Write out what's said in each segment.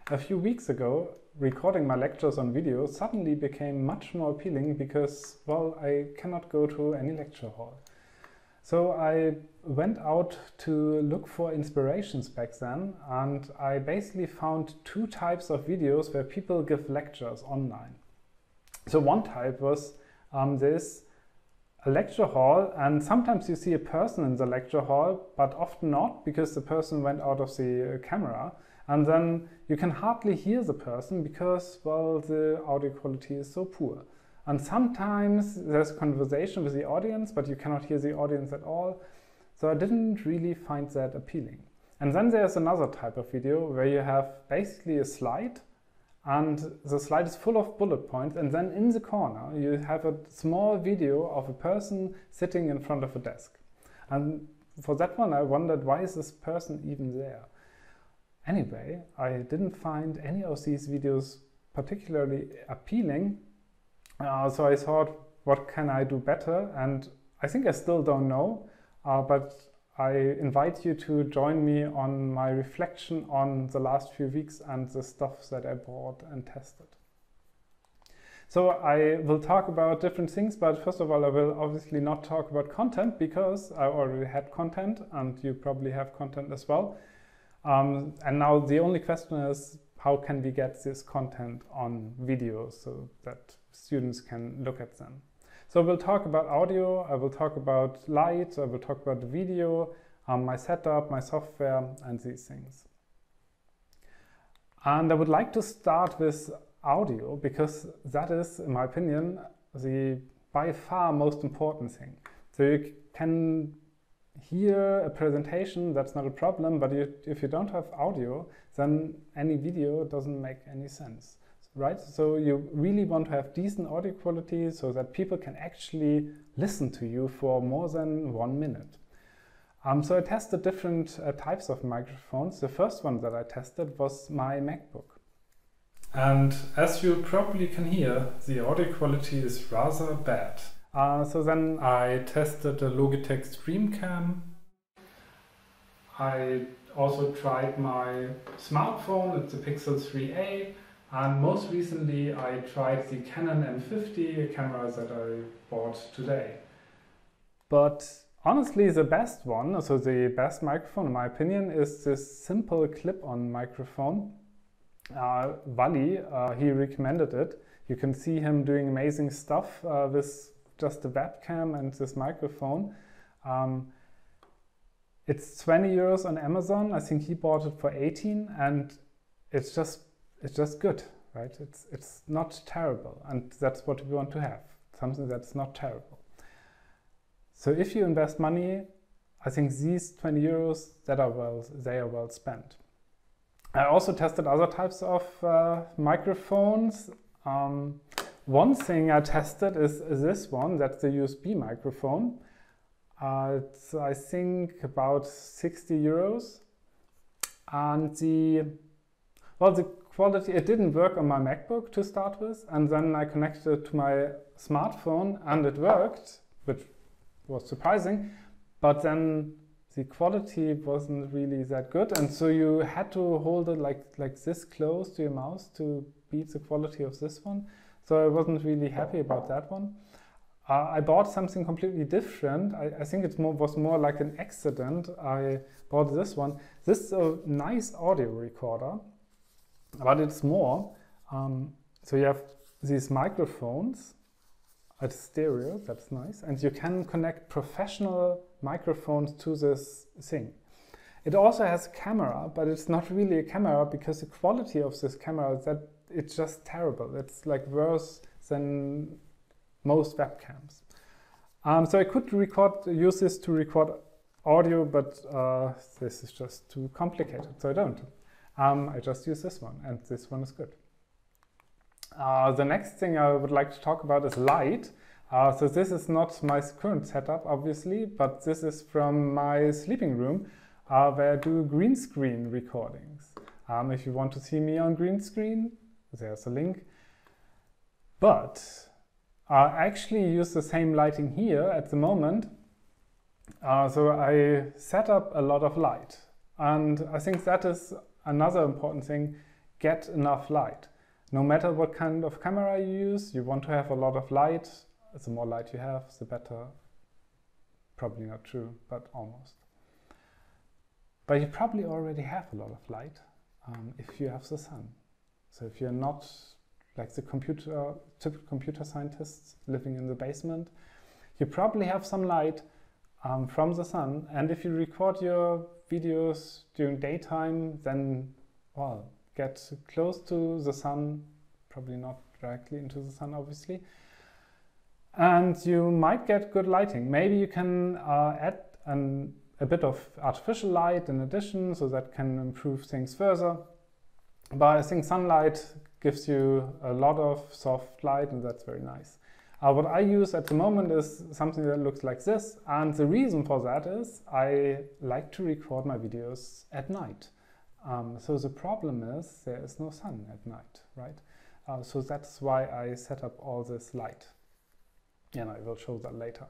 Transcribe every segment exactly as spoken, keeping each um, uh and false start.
A few weeks ago, recording my lectures on video suddenly became much more appealing because, well, I cannot go to any lecture hall. So I went out to look for inspirations back then, and I basically found two types of videos where people give lectures online. So one type was um, this a lecture hall, and sometimes you see a person in the lecture hall, but often not, because the person went out of the uh, camera, and then you can hardly hear the person because, well, the audio quality is so poor. And sometimes there's a conversation with the audience, but you cannot hear the audience at all. So I didn't really find that appealing. And then there's another type of video where you have basically a slide, and the slide is full of bullet points, and then in the corner you have a small video of a person sitting in front of a desk. And for that one I wondered, why is this person even there? Anyway, I didn't find any of these videos particularly appealing, uh, so I thought, what can I do better? And I think I still don't know, uh, but I invite you to join me on my reflection on the last few weeks and the stuff that I bought and tested. So I will talk about different things, but first of all I will obviously not talk about content because I already had content and you probably have content as well. Um, and now the only question is, how can we get this content on video so that students can look at them? So we'll talk about audio, I will talk about light, I will talk about the video, um, my setup, my software, and these things. And I would like to start with audio because that is, in my opinion, the by far most important thing. So you can hear a presentation, that's not a problem, but you, if you don't have audio, then any video doesn't make any sense, right? So you really want to have decent audio quality so that people can actually listen to you for more than one minute. Um, so I tested different uh, types of microphones. The first one that I tested was my MacBook. And as you probably can hear, the audio quality is rather bad. Uh, so then I tested the Logitech StreamCam. I also tried my smartphone, it's the Pixel three a, and most recently I tried the Canon M fifty, a camera that I bought today. But honestly the best one, so the best microphone in my opinion, is this simple clip-on microphone. Uh, Wally, uh, he recommended it. You can see him doing amazing stuff uh, with just a webcam and this microphone. Um, it's twenty euros on Amazon. I think he bought it for eighteen, and it's just it's just good, right? It's it's not terrible, and that's what we want to have, something that's not terrible. So if you invest money, I think these twenty euros that are well they are well spent. I also tested other types of uh, microphones. Um, One thing I tested is this one, that's the U S B microphone. Uh, it's, I think, about sixty euros. And the, well, the quality, it didn't work on my MacBook to start with. And then I connected it to my smartphone and it worked, which was surprising. But then the quality wasn't really that good. And so you had to hold it like, like this close to your mouth to beat the quality of this one. So I wasn't really happy about that one. Uh, I bought something completely different. I, I think it more, was more like an accident. I bought this one. This is a nice audio recorder, but it's more. Um, so you have these microphones. It's stereo, that's nice. And you can connect professional microphones to this thing. It also has a camera, but it's not really a camera because the quality of this camera is that it's just terrible. It's like worse than most webcams. Um, so I could record, use this to record audio, but uh, this is just too complicated, so I don't. Um, I just use this one, and this one is good. Uh, the next thing I would like to talk about is light. Uh, so this is not my current setup, obviously, but this is from my sleeping room, uh, where I do green screen recordings. Um, if you want to see me on green screen, there's a link. But I actually use the same lighting here at the moment. Uh, so I set up a lot of light. And I think that is another important thing. get enough light. No matter what kind of camera you use, you want to have a lot of light. The more light you have, the better. Probably not true, but almost. But you probably already have a lot of light um, if you have the sun. So if you're not like the computer, typical computer scientists living in the basement, you probably have some light um, from the sun. And if you record your videos during daytime, then, well, get close to the sun, probably not directly into the sun, obviously. And you might get good lighting. Maybe you can uh, add an, a bit of artificial light in addition, so that can improve things further. But I think sunlight gives you a lot of soft light, and that's very nice. Uh, what I use at the moment is something that looks like this, and the reason for that is I like to record my videos at night. Um, so the problem is there is no sun at night, right? Uh, so that's why I set up all this light. And I will show that later.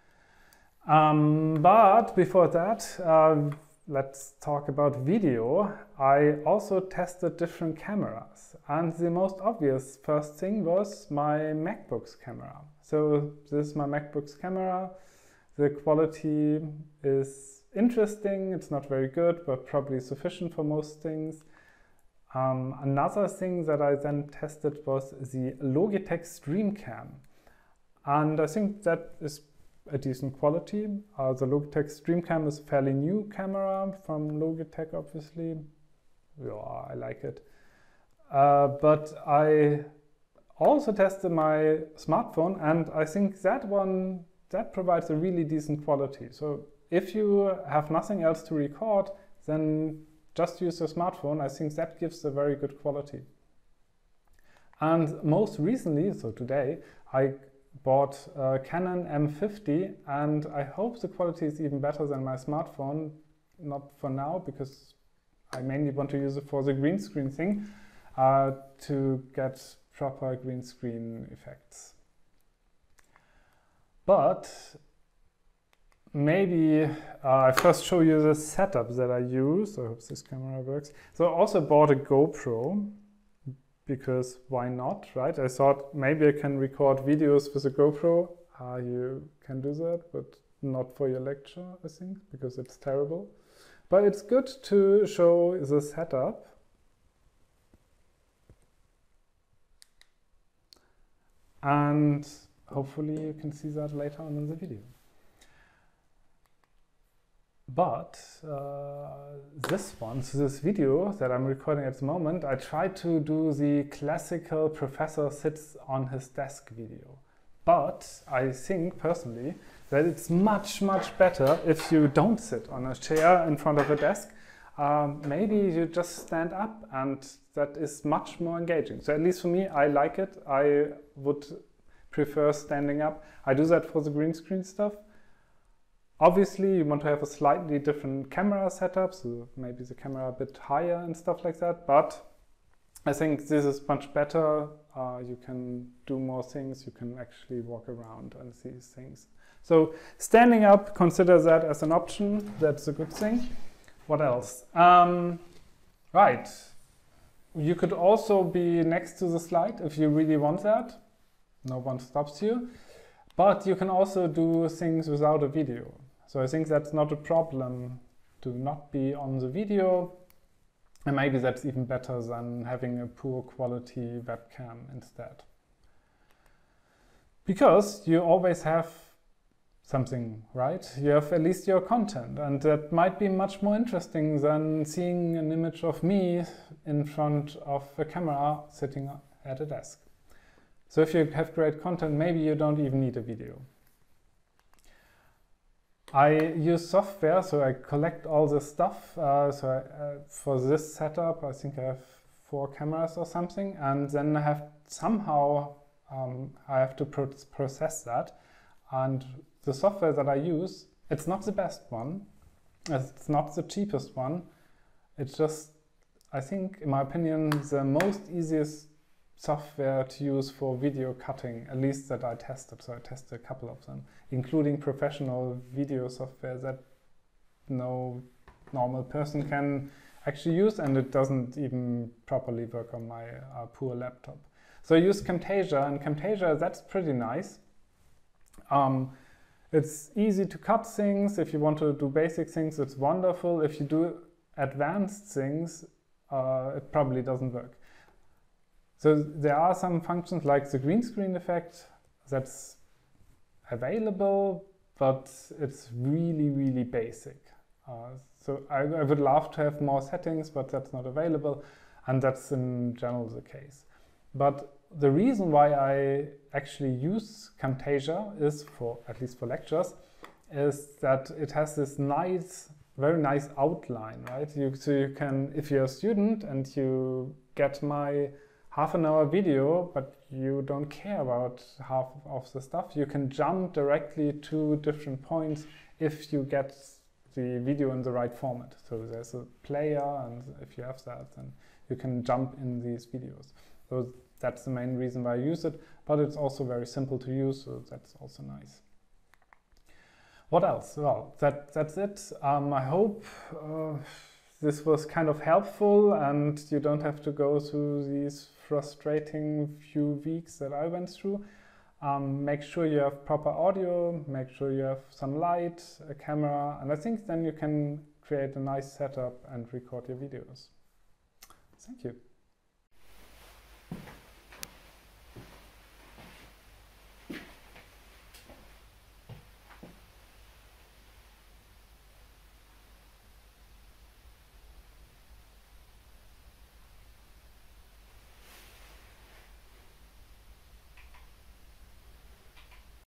Um, but before that, uh, let's talk about video. I also tested different cameras, and the most obvious first thing was my MacBook's camera. So this is my MacBook's camera. The quality is interesting. It's not very good, but probably sufficient for most things. Um, another thing that I then tested was the Logitech StreamCam. And I think that is a decent quality. Uh, the Logitech StreamCam is a fairly new camera from Logitech, obviously. Yeah, I like it. Uh, but I also tested my smartphone, and I think that one, that provides a really decent quality. So if you have nothing else to record, then just use your smartphone. I think that gives a very good quality. And most recently, so today, I bought a Canon M fifty, and I hope the quality is even better than my smartphone. Not for now, because I mainly want to use it for the green screen thing, uh, to get proper green screen effects. But maybe uh, I first show you the setup that I use. I hope this camera works. So I also bought a GoPro, because why not, right? I thought maybe I can record videos with a GoPro. Uh, you can do that, but not for your lecture, I think, because it's terrible. But it's good to show the setup. And hopefully you can see that later on in the video. But uh, this one, so this video that I'm recording at the moment, I tried to do the classical professor sits on his desk video. But I think personally that it's much, much better if you don't sit on a chair in front of a desk. Um, maybe you just stand up, and that is much more engaging. So at least for me, I like it. I would prefer standing up. I do that for the green screen stuff. Obviously, you want to have a slightly different camera setup, so maybe the camera a bit higher and stuff like that. But I think this is much better. Uh, you can do more things. You can actually walk around and see things. So standing up, consider that as an option. That's a good thing. What else? Um, right. You could also be next to the slide if you really want that. No one stops you. But you can also do things without a video. So I think that's not a problem to not be on the video. And maybe that's even better than having a poor quality webcam instead. Because you always have something, right? You have at least your content, and that might be much more interesting than seeing an image of me in front of a camera sitting at a desk. So if you have great content, maybe you don't even need a video. I use software, so I collect all this stuff. Uh, so I, uh, for this setup, I think I have four cameras or something, and then I have somehow um, I have to pro process that. And the software that I use, it's not the best one. It's not the cheapest one. It's just, I think, in my opinion, the most easiest software to use for video cutting, at least that I tested. So I tested a couple of them, including professional video software that no normal person can actually use, and it doesn't even properly work on my uh, poor laptop. So I use Camtasia, and Camtasia, that's pretty nice. Um, it's easy to cut things. If you want to do basic things, it's wonderful. If you do advanced things, uh, it probably doesn't work. So there are some functions like the green screen effect that's available, but it's really, really basic. Uh, so I, I would love to have more settings, but that's not available, and that's in general the case. But the reason why I actually use Camtasia is, for at least for lectures, is that it has this nice, very nice outline, right? You, so you can, if you're a student and you get my half an hour video, but you don't care about half of the stuff, you can jump directly to different points if you get the video in the right format. So there's a player, and if you have that, then you can jump in these videos. So that's the main reason why I use it, but it's also very simple to use, so that's also nice. What else? Well, that, that's it. Um, I hope uh, this was kind of helpful and you don't have to go through these frustrating few weeks that I went through. Um, make sure you have proper audio, make sure you have some light, a camera, and I think then you can create a nice setup and record your videos. Thank you.